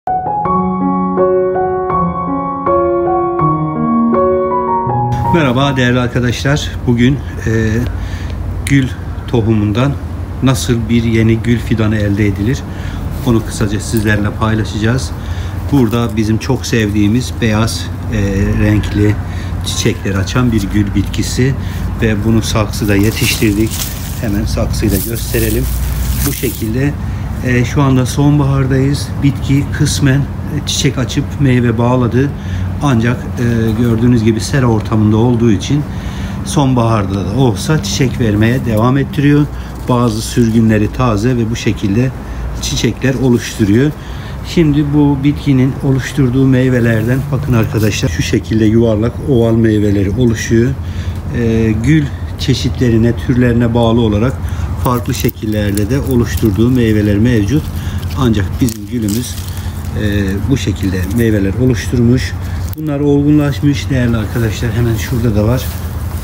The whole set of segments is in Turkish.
Merhaba değerli arkadaşlar. Bugün gül tohumundan nasıl bir yeni gül fidanı elde edilir? Onu kısaca sizlerle paylaşacağız. Burada bizim çok sevdiğimiz beyaz renkli çiçekler açan bir gül bitkisi ve bunu saksıda yetiştirdik. Hemen saksıyı da gösterelim. Bu şekilde şu anda sonbahardayız. Bitki kısmen çiçek açıp meyve bağladı. Ancak gördüğünüz gibi sera ortamında olduğu için sonbaharda da olsa çiçek vermeye devam ettiriyor. Bazı sürgünleri taze ve bu şekilde çiçekler oluşturuyor. Şimdi bu bitkinin oluşturduğu meyvelerden bakın arkadaşlar, şu şekilde yuvarlak oval meyveleri oluşuyor. Gül çeşitlerine, türlerine bağlı olarak farklı şekillerde de oluşturduğu meyveler mevcut. Ancak bizim gülümüz bu şekilde meyveler oluşturmuş. Bunlar olgunlaşmış değerli arkadaşlar. Hemen şurada da var.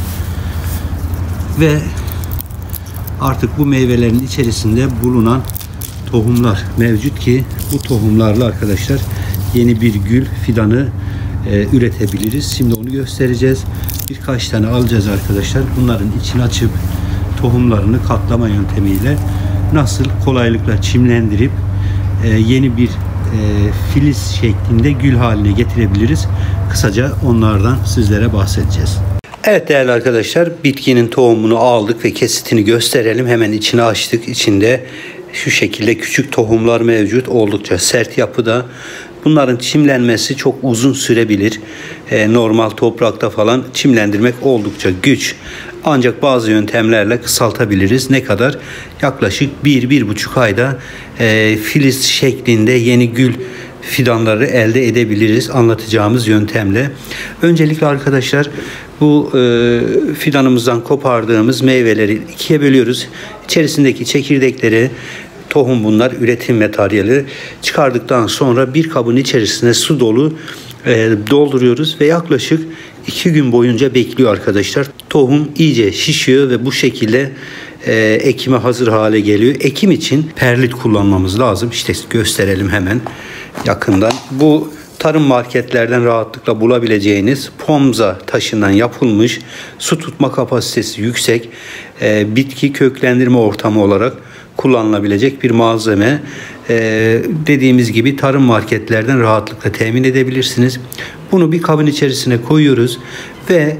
Ve artık bu meyvelerin içerisinde bulunan tohumlar mevcut ki bu tohumlarla arkadaşlar yeni bir gül fidanı üretebiliriz. Şimdi onu göstereceğiz. Birkaç tane alacağız arkadaşlar. Bunların içini açıp tohumlarını katlama yöntemiyle nasıl kolaylıkla çimlendirip yeni bir filiz şeklinde gül haline getirebiliriz. Kısaca onlardan sizlere bahsedeceğiz. Evet değerli arkadaşlar, bitkinin tohumunu aldık ve kesitini gösterelim. Hemen içini açtık. İçinde şu şekilde küçük tohumlar mevcut. Oldukça sert yapıda. Bunların çimlenmesi çok uzun sürebilir. Normal toprakta falan çimlendirmek oldukça güç. Ancak bazı yöntemlerle kısaltabiliriz. Ne kadar? Yaklaşık 1-1,5 ayda filiz şeklinde yeni gül fidanları elde edebiliriz anlatacağımız yöntemle. Öncelikle arkadaşlar bu fidanımızdan kopardığımız meyveleri ikiye bölüyoruz. İçerisindeki çekirdekleri, tohum bunlar, üretim materyali, çıkardıktan sonra bir kabın içerisine su dolu dolduruyoruz ve yaklaşık 2 gün boyunca bekliyor arkadaşlar. Tohum iyice şişiyor ve bu şekilde ekime hazır hale geliyor. Ekim için perlit kullanmamız lazım. İşte gösterelim hemen yakından. Bu tarım marketlerden rahatlıkla bulabileceğiniz pomza taşından yapılmış, su tutma kapasitesi yüksek, bitki köklendirme ortamı olarak kullanılabilecek bir malzeme. Dediğimiz gibi tarım marketlerden rahatlıkla temin edebilirsiniz. Bunu bir kabın içerisine koyuyoruz ve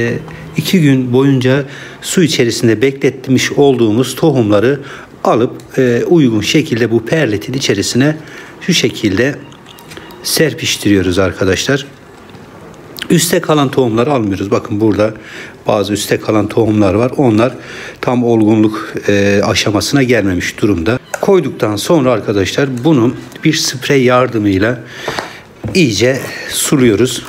2 gün boyunca su içerisinde bekletmiş olduğumuz tohumları alıp uygun şekilde bu perlitin içerisine şu şekilde serpiştiriyoruz arkadaşlar. Üste kalan tohumları almıyoruz. Bakın burada bazı üste kalan tohumlar var. Onlar tam olgunluk aşamasına gelmemiş durumda. Koyduktan sonra arkadaşlar bunu bir sprey yardımıyla iyice suluyoruz.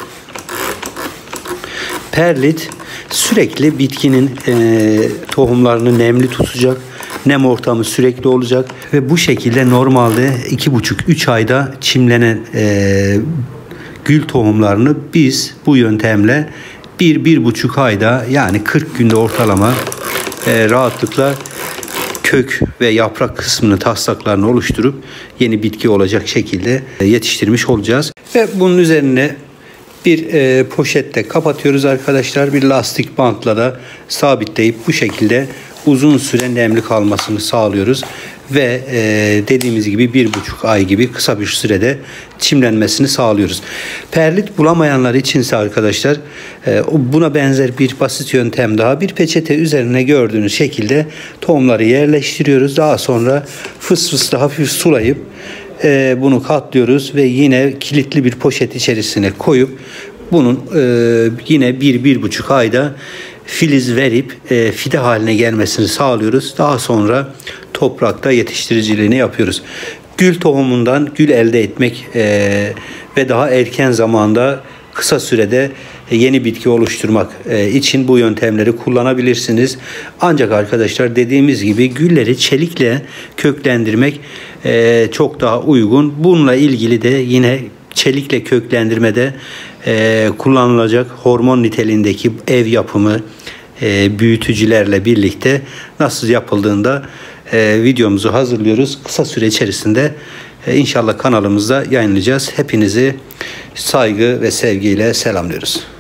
Perlit sürekli bitkinin tohumlarını nemli tutacak. Nem ortamı sürekli olacak ve bu şekilde normalde 2,5-3 ayda çimlenen gül tohumlarını biz bu yöntemle 1-1,5 ayda, yani 40 günde ortalama rahatlıkla kök ve yaprak kısmını, taslaklarını oluşturup yeni bitki olacak şekilde yetiştirmiş olacağız. Ve bunun üzerine bir poşetle kapatıyoruz arkadaşlar. Bir lastik bantla da sabitleyip bu şekilde uzun süre nemli kalmasını sağlıyoruz. Ve dediğimiz gibi 1,5 ay gibi kısa bir sürede çimlenmesini sağlıyoruz. Perlit bulamayanlar içinse arkadaşlar buna benzer bir basit yöntem daha. Bir peçete üzerine gördüğünüz şekilde tohumları yerleştiriyoruz. Daha sonra fısfısla hafif sulayıp bunu katlıyoruz ve yine kilitli bir poşet içerisine koyup bunun yine 1-1,5 ayda filiz verip fide haline gelmesini sağlıyoruz. Daha sonra toprakta yetiştiriciliğini yapıyoruz. Gül tohumundan gül elde etmek ve daha erken zamanda kısa sürede yeni bitki oluşturmak için bu yöntemleri kullanabilirsiniz. Ancak arkadaşlar dediğimiz gibi gülleri çelikle köklendirmek çok daha uygun. Bununla ilgili de yine çelikle köklendirmede kullanılacak hormon niteliğindeki ev yapımı büyütücülerle birlikte nasıl yapıldığında videomuzu hazırlıyoruz. Kısa süre içerisinde İnşallah kanalımızda yayınlayacağız. Hepinizi saygı ve sevgiyle selamlıyoruz.